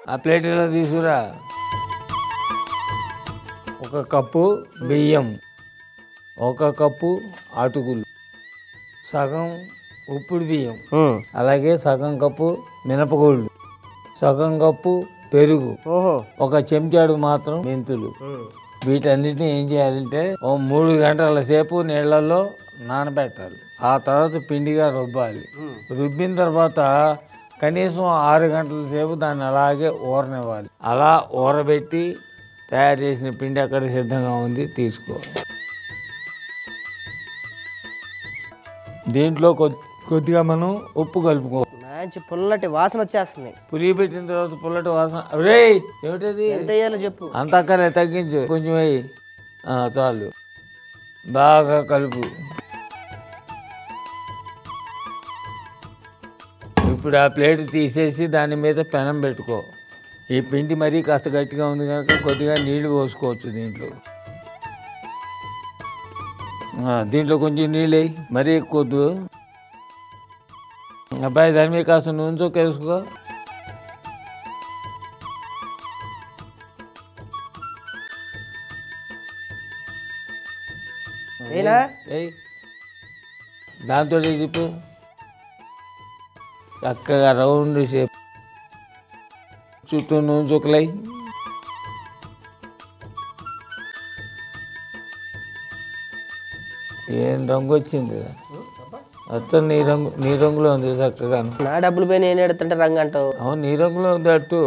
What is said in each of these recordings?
ఆ ప్లేట్ ఇలా తీసుకురా. ఒక కప్పు బియ్యం, ఒక కప్పు అటుకులు, సగం ఉప్పుడు బియ్యం, అలాగే సగం కప్పు మినపగుళ్ళు, సగం కప్పు పెరుగు, ఒక చెంచాడు మాత్రం మెంతులు. వీటన్నిటిని ఏం చేయాలంటే 3 గంటల సేపు నీళ్ళల్లో నానబెట్టాలి. ఆ తర్వాత పిండిగా రుబ్బాలి. రుబ్బిన తర్వాత కనీసం 6 గంటల సేపు దాన్ని అలాగే ఊరనివ్వాలి. అలా ఊరబెట్టి తయారు చేసిన పిండి అక్కడ సిద్ధంగా ఉంది, తీసుకో. దీంట్లో కొద్దిగా మనం ఉప్పు కలుపుకో. మంచి పుల్లటి వాసన వచ్చేస్తుంది. పులిగి పెట్టిన తర్వాత పుల్లటి వాసన. రే ఏమిటది? ఎంత వేయాలో చెప్పు. అంత అక్కర్లే, తగ్గించు, కొంచెం వేయి. చాలు, బాగా కలుపు. ఇప్పుడు ఆ ప్లేట్ తీసేసి దాని మీద పెనం పెట్టుకో. ఈ పిండి మరీ కాస్త గట్టిగా ఉంది కనుక కొద్దిగా నీళ్లు పోసుకోవచ్చు దీంట్లో. దీంట్లో కొంచెం నీళ్ళు వేయి, మరీ ఎక్కువద్దు. అబ్బాయి దాని మీద కాస్త నూనె చొక్క వేసుకో. దాంతో తిప్పు, చక్కగా రౌండ్ షేప్, చుట్టూ నూనె చుక్కలై. ఏం రంగు వచ్చింది? అత్త నీ రంగులో ఉంది చక్కగా. నా డబ్బులు పోయి నేను ఎడుతుంటే రంగు అంటావు. అవును, నీ రంగులో ఉంది. అట్టు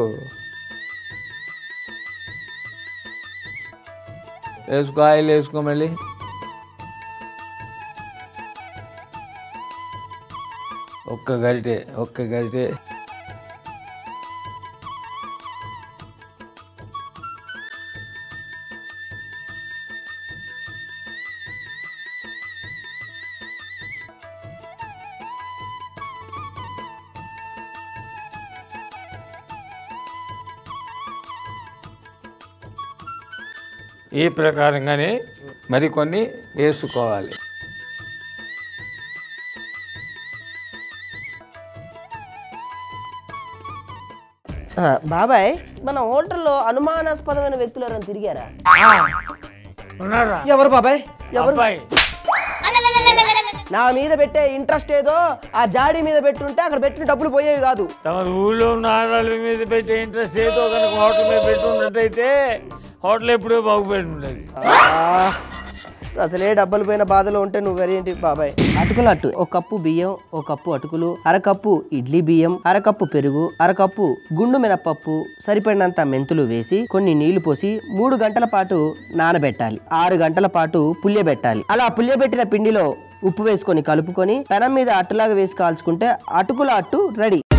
వేసుకో, ఆయిల్ వేసుకో. మళ్ళీ ఒక్క గరిటె. ఈ ప్రకారంగానే మరికొన్ని వేసుకోవాలి. బాబాయ్, మన హోటల్లో అనుమానాస్పదమైన వ్యక్తులు ఎవరైనా తిరిగారా? ఎవరు బాబాయ్? ఎవరు? నా మీద పెట్టే ఇంట్రెస్ట్ ఏదో ఆ జాడీ మీద పెట్టుంటే అక్కడ పెట్టిన డబ్బులు పోయేవి కాదు. తమ ఊళ్ళో ఉన్న ఆడవాళ్ళ మీద పెట్టే ఇంట్రెస్ట్ ఏదో కనుక హోటల్ మీద పెట్టున్నట్టయితే హోటల్ ఎప్పుడో బాగుపెట్టి ఉండేది. అసలే డబ్బులు పోయిన బాధలో ఉంటే నువ్వేంటి బాబాయ్? అటుకులు అట్టు, ఒక కప్పు బియ్యం, ఒక కప్పు అటుకులు, అరకప్పు ఇడ్లీ బియ్యం, అరకప్పు పెరుగు, అరకప్పు గుండు మినపప్పు, సరిపడినంత మెంతులు వేసి కొన్ని నీళ్లు పోసి 3 గంటల పాటు నానబెట్టాలి. 6 గంటల పాటు పులియబెట్టాలి. అలా పులియబెట్టిన పిండిలో ఉప్పు వేసుకొని కలుపుకొని పెనం మీద అట్టులాగా వేసి కాల్చుకుంటే అటుకుల అట్టు రెడీ.